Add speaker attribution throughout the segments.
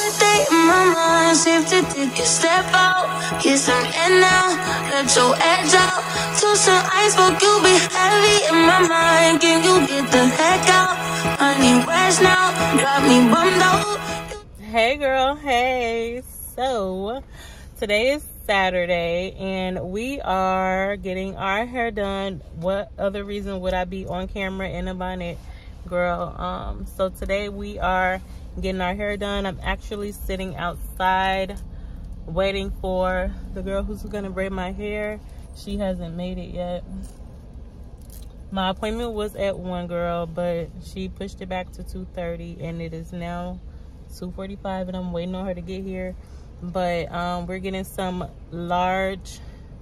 Speaker 1: birthday in my mind, safe to take a step out. Get some air now, let your edge out. To some ice, but you be heavy in my mind. Can you get the heck out? I need rest now, got me bummed out.
Speaker 2: Hey girl, hey. So today is Saturday and we are getting our hair done. What other reason would I be on camera in a bonnet, girl? So today we are getting our hair done. I'm actually sitting outside waiting for the girl who's gonna braid my hair. She hasn't made it yet. My appointment was at 1, girl, but she pushed it back to 2:30 and it is now 2:45 and I'm waiting on her to get here. But we're getting some large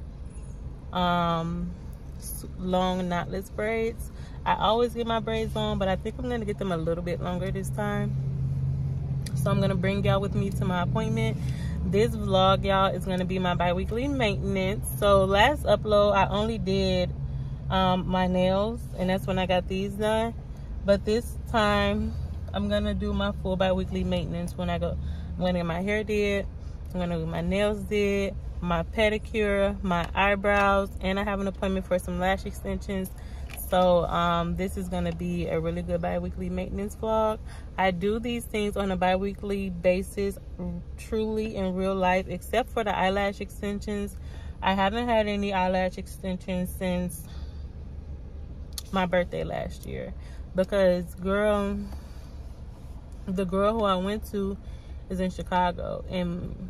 Speaker 2: long knotless braids. I always get my braids on, but I think I'm gonna get them a little bit longer this time. So I'm gonna bring y'all with me to my appointment. This vlog, y'all, is gonna be my bi-weekly maintenance. So last upload I only did my nails, and that's when I got these done. But this time I'm gonna do my full bi-weekly maintenance when I go. I'm gonna get my hair did, I'm gonna get my nails did, my pedicure, my eyebrows, and I have an appointment for some lash extensions. So this is gonna be a really good bi-weekly maintenance vlog. I do these things on a bi-weekly basis, truly in real life, except for the eyelash extensions. I haven't had any eyelash extensions since my birthday last year, because girl, the girl who I went to is in Chicago, and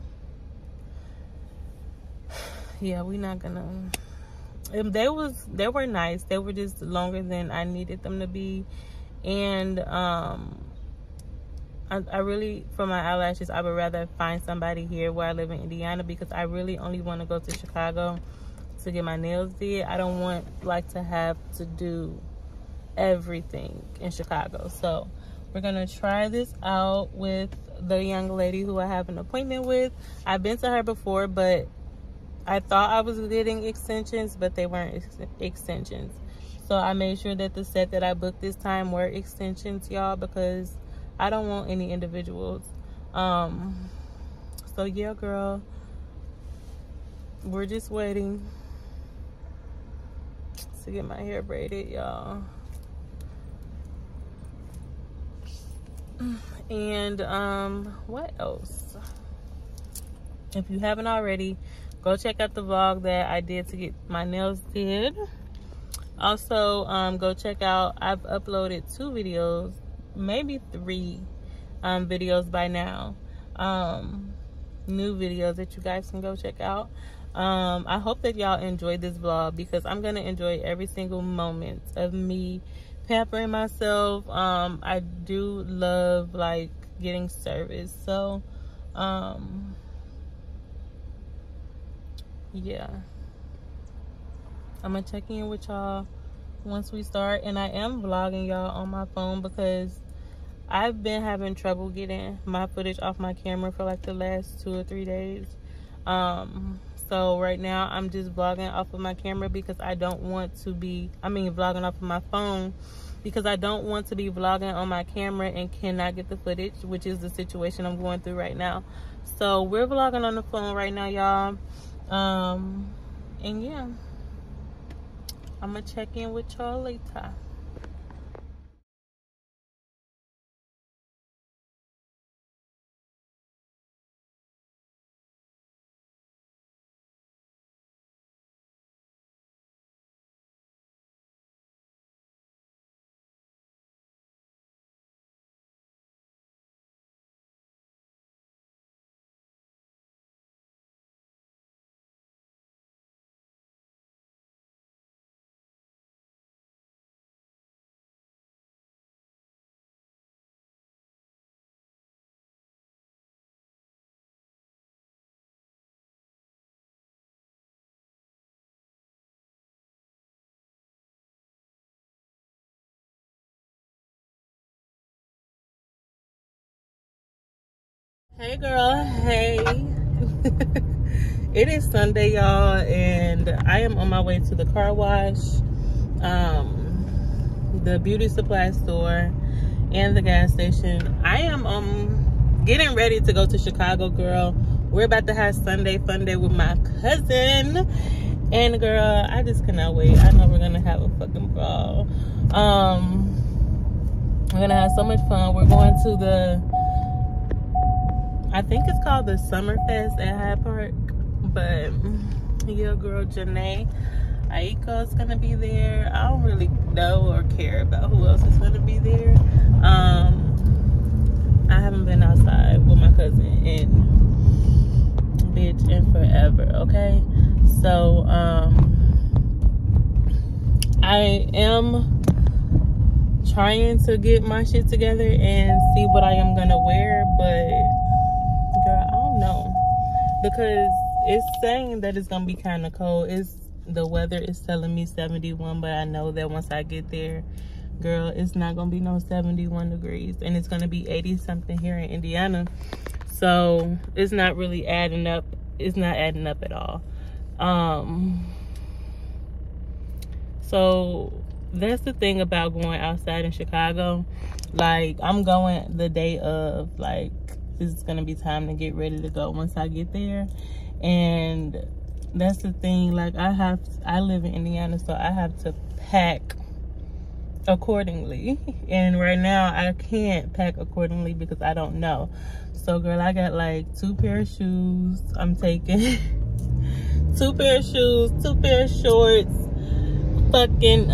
Speaker 2: yeah, we not gonna. They were nice. They were just longer than I needed them to be, and I really, for my eyelashes, I would rather find somebody here where I live in Indiana, because I really only want to go to Chicago to get my nails did. I don't want to have to do everything in Chicago. So we're gonna try this out with the young lady who I have an appointment with. I've been to her before, but I thought I was getting extensions, but they weren't extensions. So I made sure that the set that I booked this time were extensions, y'all, because I don't want any individuals. So yeah, girl, we're just waiting to get my hair braided, y'all. And what else? If you haven't already, go check out the vlog that I did to get my nails did. Also, go check out, I've uploaded 2 videos, maybe 3 videos by now, new videos that you guys can go check out. I hope that y'all enjoyed this vlog, because I'm gonna enjoy every single moment of me pampering myself. I do love getting service, so yeah, I'm gonna check in with y'all once we start. And I am vlogging y'all on my phone because I've been having trouble getting my footage off my camera for the last 2 or 3 days. So right now I'm just vlogging off of my camera because I don't want to be, vlogging off of my phone, because I don't want to be vlogging on my camera and cannot get the footage, which is the situation I'm going through right now. So we're vlogging on the phone right now, y'all. And yeah, I'm gonna check in with y'all later. Hey girl, hey. It is Sunday, y'all, and I am on my way to the car wash, the beauty supply store, and the gas station. I am getting ready to go to Chicago, girl. We're about to have Sunday fun day with my cousin. And girl, I just cannot wait. I know we're gonna have a fucking ball. We're gonna have so much fun. We're going to the, I think it's called the Summerfest at Hyde Park. But yeah, girl, Janae Aiko's gonna be there. I don't really know or care about who else is gonna be there. I haven't been outside with my cousin in forever, okay? So I am trying to get my shit together and see what I am gonna wear, but girl, I don't know, because it's saying that it's gonna be kind of cold. The weather is telling me 71, but I know that once I get there, girl, it's not gonna be no 71 degrees, and it's gonna be 80 something here in Indiana. So it's not really adding up. It's not adding up at all. So that's the thing about going outside in Chicago. Like, I'm going the day of, like, this is gonna be time to get ready to go once I get there. And that's the thing, like, I live in Indiana, so I have to pack accordingly. And right now I can't pack accordingly because I don't know. So girl, I got like 2 pair of shoes I'm taking. 2 pair of shoes, 2 pair of shorts, fucking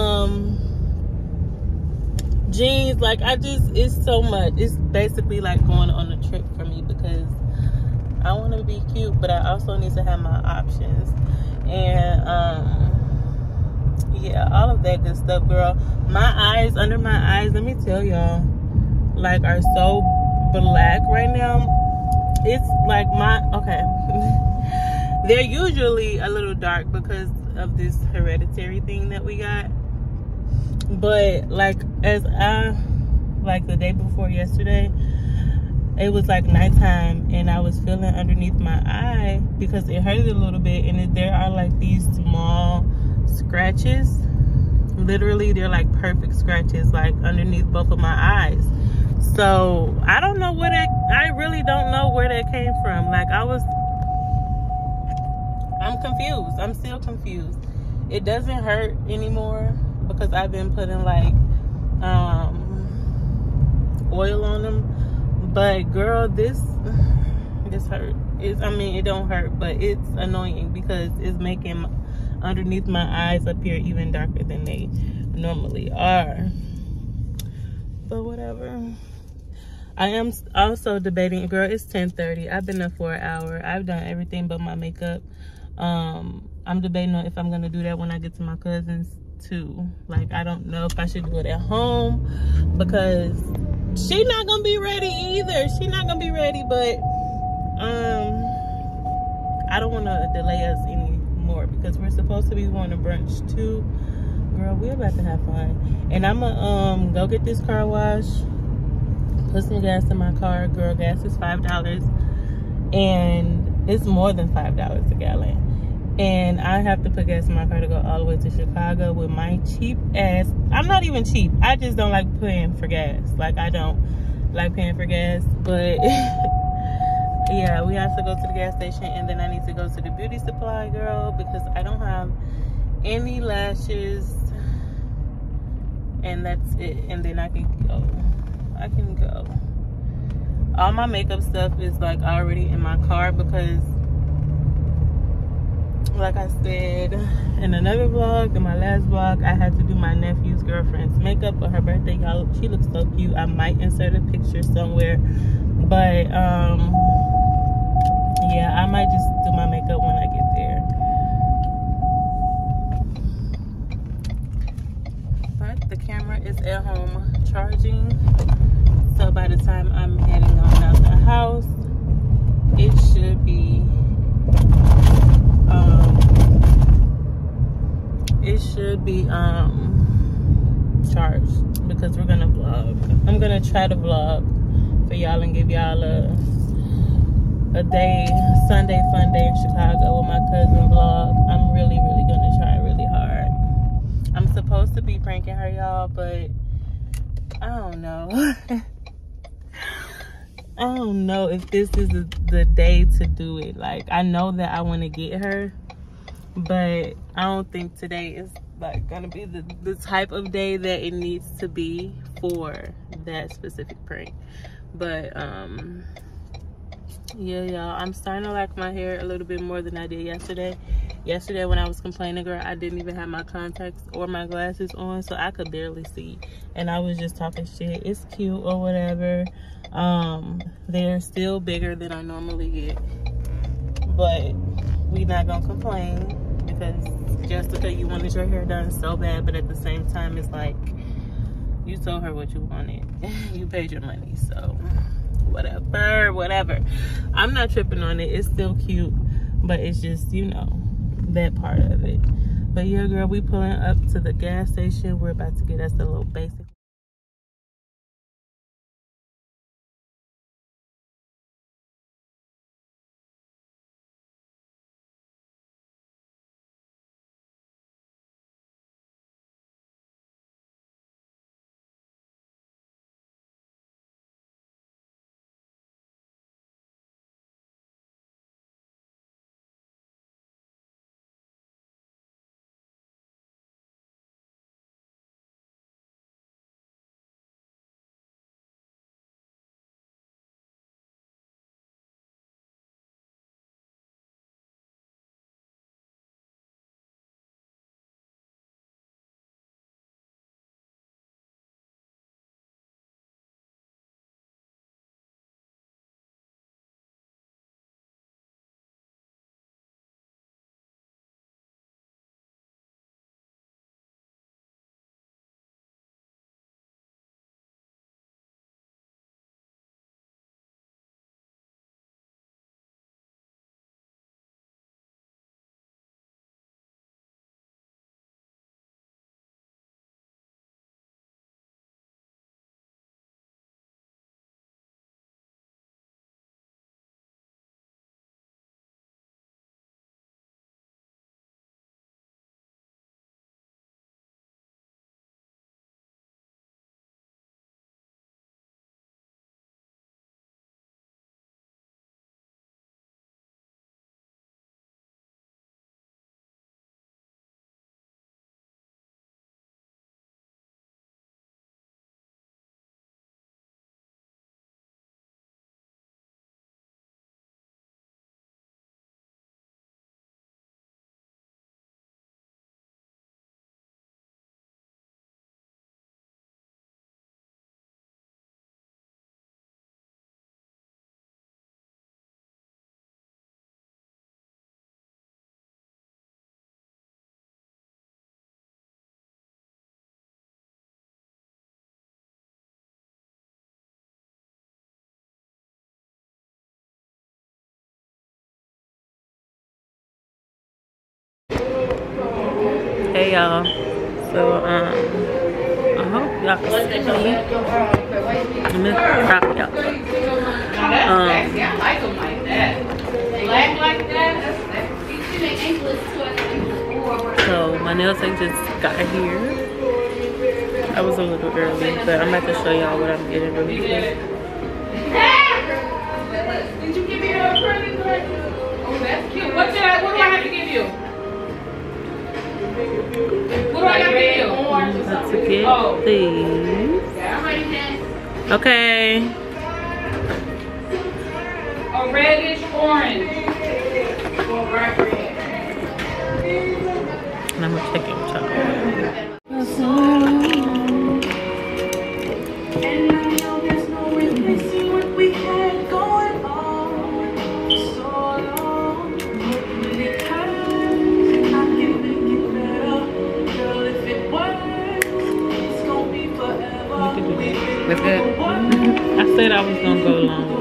Speaker 2: jeans. Like, it's so much. It's basically like going on a trip for me because I want to be cute, but I also need to have my options. And yeah, all of that good stuff, girl. My eyes, under my eyes, let me tell y'all, like, are so black right now. It's like okay. They're usually a little dark because of this hereditary thing that we got. But like, like the day before yesterday, it was like nighttime and I was feeling underneath my eye because it hurted a little bit, and there are like these small scratches. Literally, they're like perfect scratches, like underneath both of my eyes. So I don't know where I really don't know where that came from. Like, I'm confused. I'm still confused. It doesn't hurt anymore because I've been putting like oil on them. But girl, this hurt. I mean, it don't hurt, but it's annoying because it's making underneath my eyes appear even darker than they normally are. But whatever. I am also debating, girl, it's 10:30. I've been up for an hour. I've done everything but my makeup. I'm debating on if I'm gonna do that when I get to my cousin's too. Like, I don't know if I should do it at home because she's not gonna be ready either. She's not gonna be ready, but I don't want to delay us anymore because we're supposed to be going to brunch too. Girl, we're about to have fun. And I'm gonna go get this car wash, put some gas in my car. Girl, gas is $5, and it's more than $5 a gallon. And I have to put gas in my car to go all the way to Chicago with my cheap ass. I'm not even cheap. I just don't like paying for gas. Like, I don't like paying for gas. But yeah, we have to go to the gas station, and then I need to go to the beauty supply, girl, because I don't have any lashes. And that's it. And then I can go. All my makeup stuff is like already in my car because, like I said in another vlog, in my last vlog, I had to do my nephew's girlfriend's makeup for her birthday. Y'all, she looks so cute. I might insert a picture somewhere, but yeah, I might just do my makeup when I get there. But the camera is at home charging, so by the time I'm heading on out the house, it should be charged because we're gonna vlog. I'm gonna try to vlog for y'all and give y'all a day, Sunday fun day in Chicago with my cousin vlog. I'm really gonna try really hard. I'm supposed to be pranking her, y'all, but I don't know. I don't know if this is the day to do it. Like, I know that I want to get her, but I don't think today is like gonna be the type of day that it needs to be for that specific prank. But yeah, y'all, I'm starting to like my hair a little bit more than I did yesterday. Yesterday when I was complaining, girl, I didn't even have my contacts or my glasses on, so I could barely see, and I was just talking shit. It's cute or whatever. They're still bigger than I normally get, but we not gonna complain, because Jessica, you wanted your hair done so bad, but at the same time, it's like, you told her what you wanted. You paid your money, so whatever. I'm not tripping on it. It's still cute, but it's just, you know, that part of it. But yeah, girl, we pulling up to the gas station. We're about to get us a little basic. Hey y'all, so I hope y'all can see me. I'm gonna crop y'all. I like them like that. Black like that. So my nail tech just got here. I was a little early, but I'm about to show y'all what I'm getting really quick. Did you give me a pretty one? Oh, that's cute. What do I have to give you? What do I got to give you? Orange or something? To get these. Yeah, I'm ready then. Okay. A reddish orange. Or bright red. And I'm gonna check it with y'all. And I know there's no replacing what we had going on so long. Because I can make it better. Girl, if it works, it's gonna be forever. That's good. I said I was gonna go longer.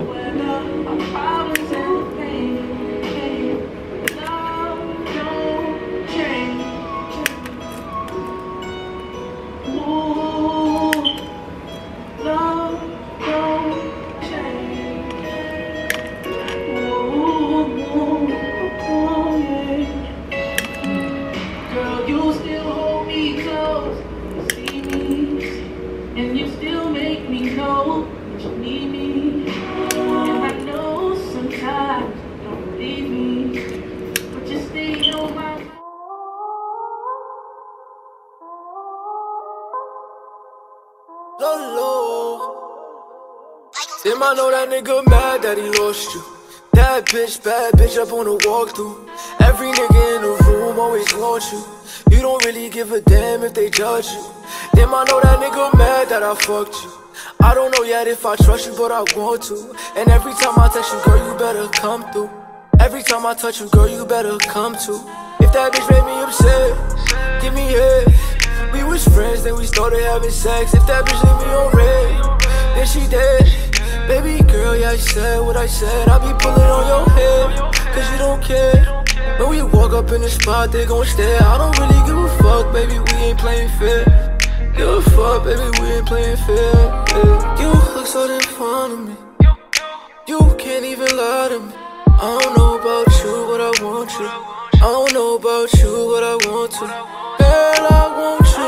Speaker 3: I know that nigga mad that he lost you. That bitch, bad bitch up on the walkthrough. Every nigga in the room always wants you. You don't really give a damn if they judge you. Damn, I know that nigga mad that I fucked you. I don't know yet if I trust you, but I want to. And every time I text you, girl, you better come through. Every time I touch you, girl, you better come too. If that bitch made me upset, give me head. We was friends, then we started having sex. If that bitch leave me on red, then she dead. Baby girl, yeah, I said what I said. I be pulling on your head, cause you don't care. When we walk up in the spot, they gon' stare. I don't really give a fuck, baby, we ain't playing fair. Give a fuck, baby, we ain't playing fair, yeah. You look so damn fond of me. You can't even lie to me. I don't know about you, but I want you. I don't know about you, but I want to. Girl, I want you.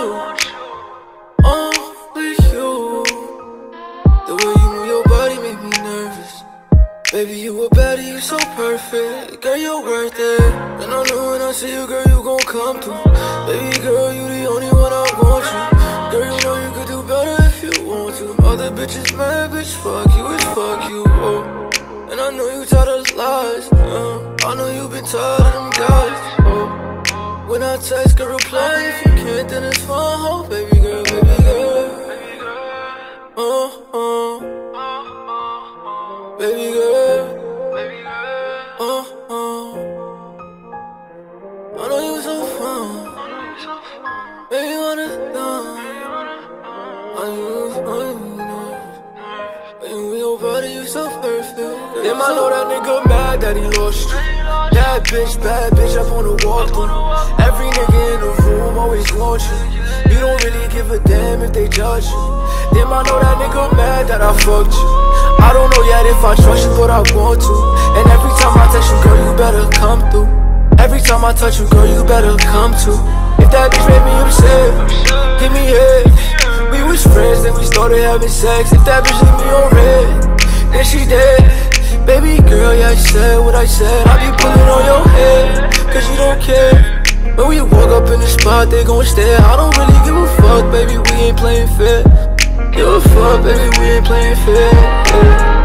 Speaker 3: Only you. The way you move your body make me nervous. Baby, you a baddie, you so perfect. Girl, you're worth it. And I know when I see you, girl, you gon' come through. Baby girl, you the only one I want you. Girl, you know you could do better if you want to. Other bitches mad, bitch, fuck you, it's fuck you, oh. And I know you tired of lies, I know you been tired of them guys, oh. When I text, girl, reply. If you can't, then it's fine, oh. Baby girl, baby girl, baby girl, I know you so fine, baby, wanna die. I know your body, you so perfect. Damn, I know that nigga mad that he lost you. That bitch, bad bitch up on the walkthrough. Every nigga in the room always wants you. You don't really give a damn if they judge you. Damn, I know that nigga mad that I fucked you. I don't know yet if I trust you, but I want to. And every time I text you, girl, you better come through. Every time I touch you, girl, you better come too. If that bitch made me upset, give me head. We was friends, then we started having sex. If that bitch leave me on red, then she dead. Baby girl, yeah, I said what I said. I be pulling on your head, cause you don't care. When we walk up in the spot, they gon' stare. I don't really give a fuck, baby, we ain't playing fair. Give a fuck, baby, we ain't playing fair, yeah.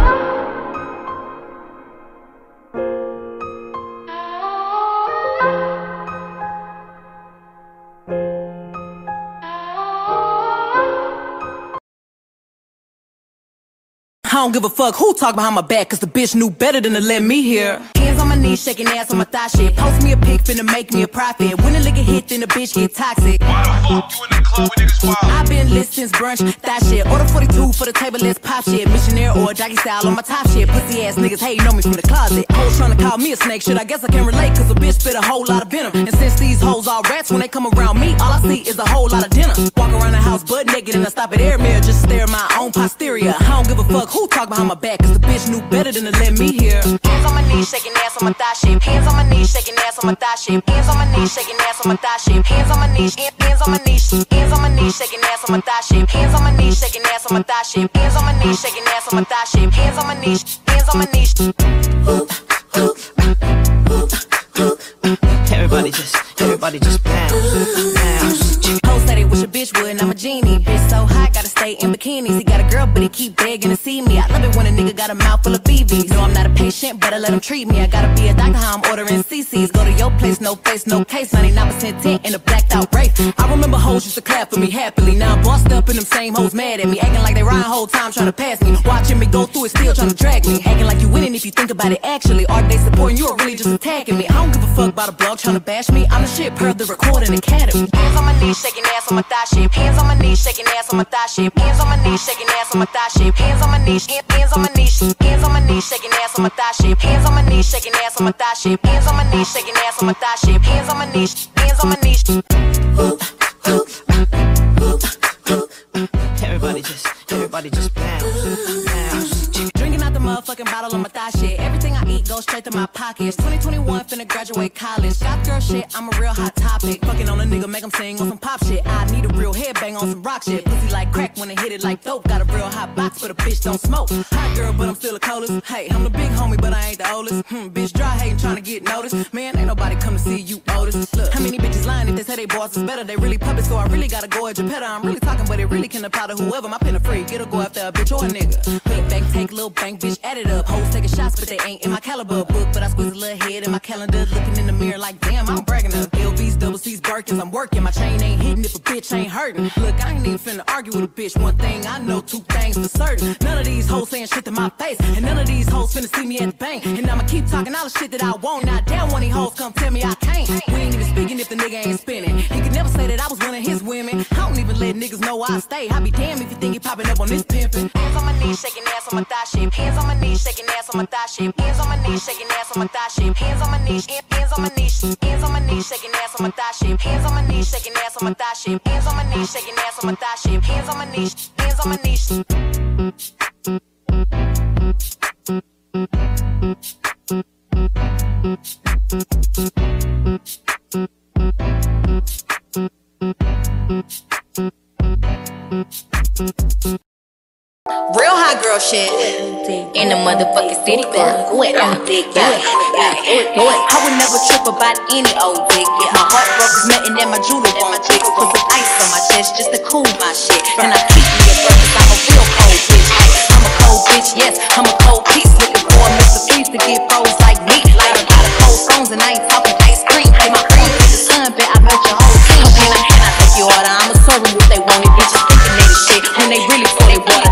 Speaker 4: I don't give a fuck who talk behind my back, cause the bitch knew better than to let me hear. Hands on my knees, shaking ass on my thigh shit. Post me a pic, finna make me a profit. When a liquor hit, then the bitch get toxic.
Speaker 5: Why the fuck you in the club with niggas wild?
Speaker 4: I've been lit since brunch, that shit. Order 42 for the table, let's pop shit. Missionaire or jockey style on my top shit. Pussy ass niggas hating on me from the closet. Hoes tryna call me a snake, shit, I guess I can relate, cause a bitch spit a whole lot of venom. And since these hoes all rats, when they come around me, all I see is a whole lot of dinner. Walk around the house butt naked and I stop at air mirror just to stare at my own posterior. I don't give a fuck who talk behind my back, cause the bitch knew better than to let me hear. Hands on my knees, shaking ass on my thigh shit. Hands on my knees, shaking ass on my thigh shit. Hands on my knees, shaking ass on my thigh shit. Hands on my knees, hands on my knees, hands on my knees, shaking ass on my thigh shit. Hands on my knees, shaking ass on my thigh shit. Hands on my knees, shaking ass on my thigh shit. Hands on my knees, hands on my knees. Everybody just bounce. Hoes said they wish a bitch would, and I'm a genie. Bitch so hot, gotta stay in bikinis. He got a girl, but he keep begging to see me. I love it when a nigga got a mouth full of BBs. No, I'm not a patient, but I let him treat me. I gotta be a doctor, how I'm ordering CCs. Go to your place, no face, no case. 99% tint in a blacked out race. I remember hoes used to clap for me happily. Now I'm bossed up and them same hoes mad at me. Acting like they riding whole time trying to pass me. Watching me go through it, still trying to drag me. Acting like you winning if you think about it actually. Are they supporting you or really just attacking me? I don't give a fuck about a blog trying to bash me. I'm the shit per the recording academy. Hands on my knees, shaking ass on my thigh shit. Hands on my knees, shaking ass on my thigh shit. Hands on my knees, shaking ass on my thigh shit. Hands on my knees, hands on my knees, hands on my knees, shaking ass on my thigh shit. Hands on my knees, shaking ass on my thigh shit. Hands on my knees, shaking ass on my thigh shit. Hands on my knees, hands on my knees. Everybody just bounce. Drinking out the motherfucking bottle on my thigh shit. Everything I eat goes straight to my pockets. 2021 finna graduate college. Got girl shit, I'm a real hot topic. Fucking on a nigga, make him sing on some pop shit. I need a real headbang on some rock shit. Pussy like crack when it hit it like dope. Got a real hot box, but a bitch don't smoke. Hot girl, but I'm still the coldest. Hey, I'm the big homie, but I ain't the oldest. Bitch dry hating, trying to get noticed. Man, ain't nobody come to see you notice. Look, how many bitches lying if they say they boss is better? They really puppet, so I really gotta go at your petter. I'm really talking, but it really can apply to whoever. My pen a free, it'll go after a bitch or a nigga. bank, take a little bank, bitch, add it up. Hoes taking shots, but they ain't in my caliber book. But I squeeze a little head in my calendar, looking in the mirror like, damn, I'm bragging up. LVs, double C's, Birkins, I'm working. My chain ain't hitting if a bitch ain't hurting. Look, I ain't even finna argue with a bitch. One thing I know, two things for certain. None of these hoes saying shit to my face, and none of these hoes finna see me at the bank. And I'ma keep talking all the shit that I want. Now damn, one of these hoes come tell me I can't. We ain't even speaking if the nigga ain't spinning. He could never say that I was one of his women. I don't even let niggas know I stay. I be damn if you think he popping up on this pimpin'. Hands on my knees, shaking ass on my thigh shape. Hands on my knees, shaking ass on my thigh shape. Hands on my knees, shaking ass on my thigh shape. Hands on my knees, hands on my knees, hands on my knees, shaking ass on my thigh shape. Hands on my knees, shaking ass on my thigh shape. Hands on my knees, shaking ass on my thigh shape. Hands on my knees, hands on my knees.
Speaker 6: Real hot girl shit in the motherfucking city, girl. Do it on the dick, yeah. Do it. I would never trip about any old dick. Yeah. My heart broke is melting and my jewelry won't tick. Put some ice on my chest just to cool my shit. And I keep me a breakfast, I'm a real cold bitch. I'm a cold bitch, yes, I'm a cold piece. Looking for a Mr. Freeze to get froze like me. Like a lot of cold stones and I ain't talking ice cream. Hey, my cream with the sun, bet I melt your whole team. Can I take your order? I'ma serve them what they want. It bitches thinking they the shit when they really for they water.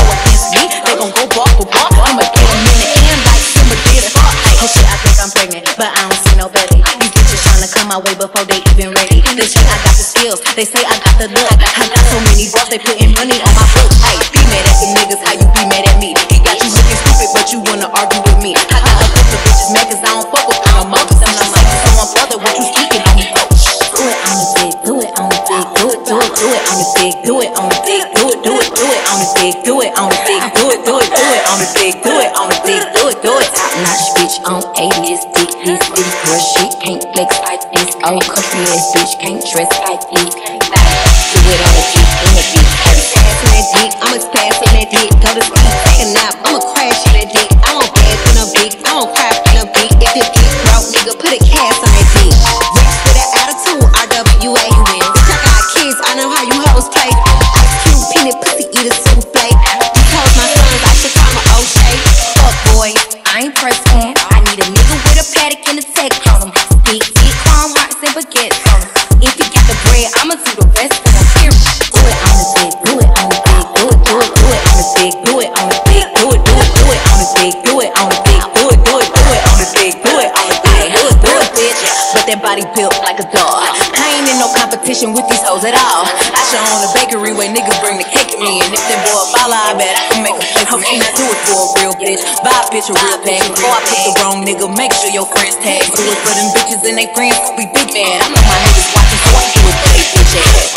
Speaker 6: They gon' go bar for bar. I'ma get them in the end like Simba did it. Oh shit, I think I'm pregnant, but I don't see no belly. These bitches tryna come my way before they even ready. This shit, I got the skills, they say I got the look. I got so many bros, they putting money on my books. Hey, be mad at the niggas, how you be mad at me? He got you looking stupid, but you wanna argue with me. I got a bunch of bitches mad cause I don't fuck with them mothers. And I'm like, so I'm brother, what you speaking on me for? Do it on the dick, do it on the dick, do it, do it, do it on the dick, do it on the dick, do it, do it, do it on the dick, do it on the dick, do it, do it, do it on the dick, do it on the dick, do it, do it. Top notch bitch on 80s dick, this bitch girl shit can't flex like this. Old country ass bitch can't dress like this. Do it on the dick, in the dick. Every pass in that dick, I'ma pass in that dick. Go to sleep, take a nap, I'ma crash in that dick. I won't gas in a dick, I won't cry in a dick. If the dick broke, nigga, put a cast on that dick. Rich with that attitude, RWA, you win. Bitch, I got kids, I know how you hoes play. Ice Cube, peanut, pussy, eat a souffle. You told my sons I should call my O'Shea. Fuck boy, I ain't press can. I need a nigga with a paddock and a tech on him. Big dick, chrome hearts and baguettes on him. If you got the bread, I'ma do the rest of them. Here, do it on the dick, do it on the dick, do it, do it, do it on the dick, do it on the dick, do it, do it, do it on the dick, do it on the dick, do it, do it, do it on the dick, do it on the dick, do it, do it, bitch. But that body built like a dog. I ain't in no competition with these hoes at all. I should own a bakery where niggas bring the cake to me. And if that boy follow, I bet I can make a play for me. Now do it for a real bitch, buy a bitch a real pack. Before I pick the wrong nigga, make sure your friends tag. Do it for them bitches and they friends who be big mad. I know my niggas watching, so I do it for they bitch ass.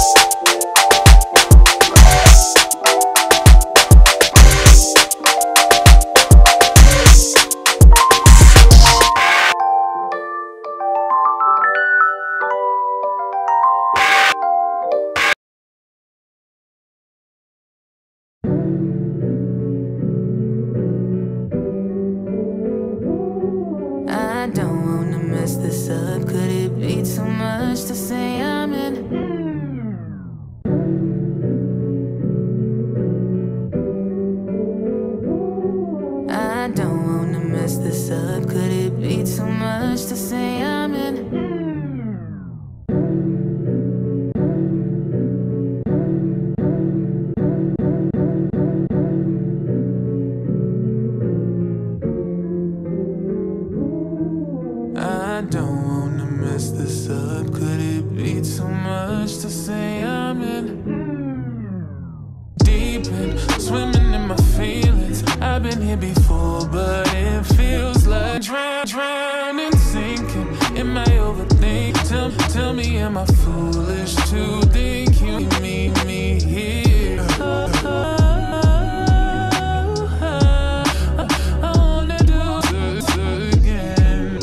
Speaker 1: I don't wanna mess this up. Could it be too much to say I'm in? I don't wanna mess this up. Could it be too much to say I'm in? I don't wanna mess this up. Could it be too much to say I'm in? Deep in, swimming in my feelings. I've been here before, but it feels like drowning, sinking. Am I overthinking? Tell me, am I foolish to think you meet me here? I wanna do this again.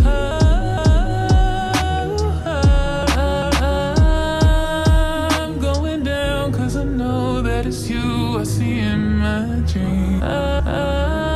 Speaker 1: I'm going down 'cause I know that it's you I see in my dream.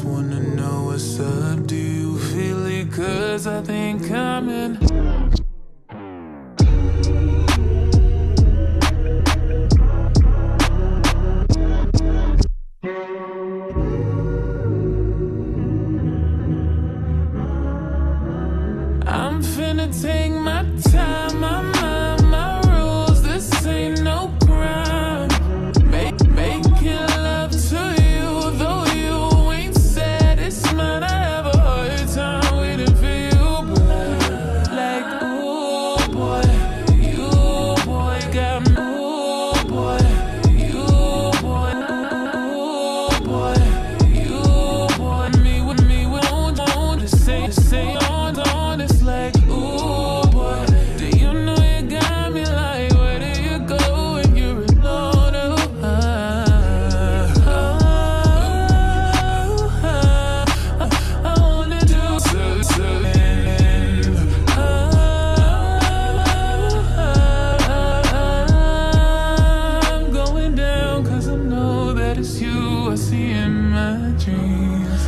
Speaker 3: wanna know what's up. Do you feel it? 'Cause I think I'm in. I'm finna take my time, my mind, my rules. This ain't no crime. Making love to you, though you ain't said it's mine. I have a hard time waiting for you, like, ooh boy, you boy got me. Ooh boy, you boy, ooh boy, you boy, me with on just say on. It's like, ooh boy, do you know you got me? Like, where do you go when you're alone? I wanna do something. I'm going down 'cause I know that it's you I see in my dreams.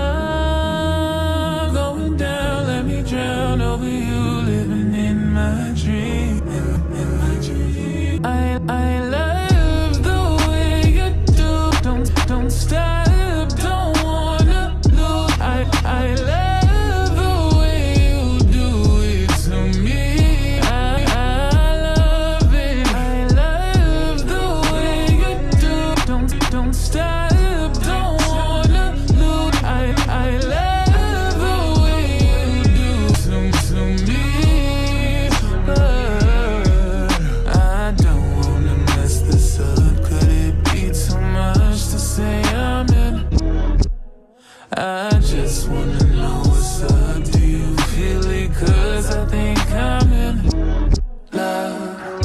Speaker 3: I'm going down, let me drown over you, living in my dream. In my dream. I love the way you do. Don't stop, don't wanna lose. I love the way you do it to me. I love it. I love the way you do. Don't stop, don't wanna lose. I love the way you do to me. But I don't wanna mess this up. Could it be too much to say I'm in? I just wanna know what's up. Do you feel it? 'Cause I think I'm in love.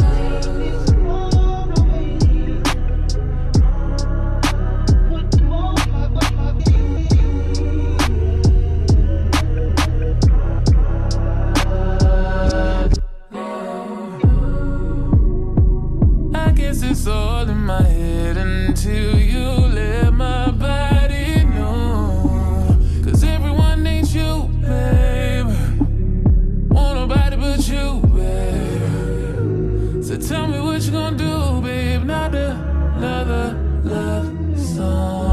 Speaker 3: I guess it's all in my head until you let my body know. 'Cause everyone needs you, babe. Want nobody but you, babe. So tell me what you gonna do, babe. Not another love song.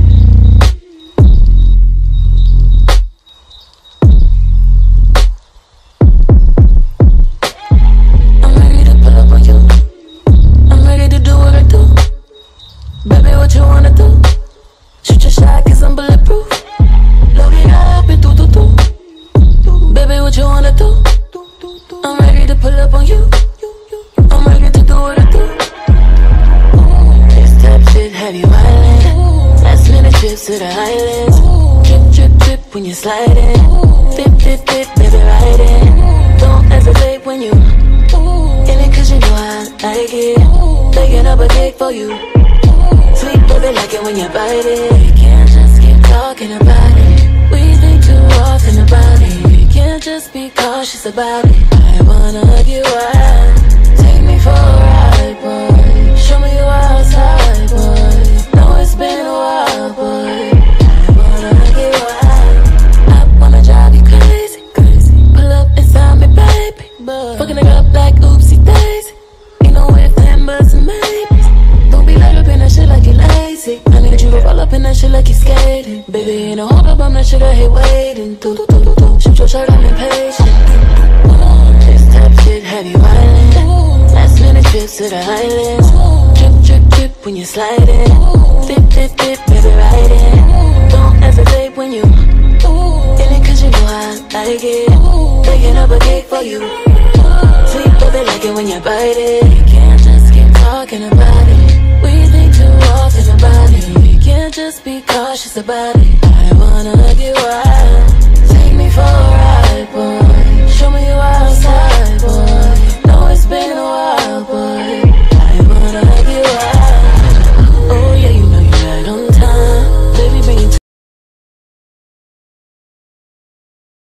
Speaker 1: I'm ready to pull up on you. I'm ready to do what I do. Baby, what you wanna do? Shoot your shot 'cause I'm bulletproof. Load it up and do. Baby, what you wanna do? I'm ready to pull up on you. I'm ready to do what I do. This type shit have you island. Last minute trips to the islands. Drip when you sliding. Dip, baby, riding. Don't hesitate when you in it 'cause you know I like it. Baking up a cake for you. Sweet baby, like it when you bite it. We can't just keep talking about it. We think too often about it. We can't just be cautious about it. I wanna get wild. Take me for a ride, boy. Show me you outside, boy. Know it's been a while, boy. I wanna get wild. I wanna drive you crazy. Pull up inside me, baby. Fucking it up like oopsie daisy. Ain't no ifs, and buts, and maybes. Don't be light up in that shit like you lazy. I need you to roll up in that shit like you skating. Baby, ain't no hold up, I'm that shit I hate waiting. Do. Shoot your shot, I'm impatient. This type shit have you island. Last minute trips to the islands. Drip when you sliding. Dip, baby, riding. Don't hesitate when you in it 'cause you know I like it. Baking up a cake for you. Sweet baby, like it when you bite it. You can't just keep talking about it. We think too often about it. We can't just be cautious about it. I wanna get wild.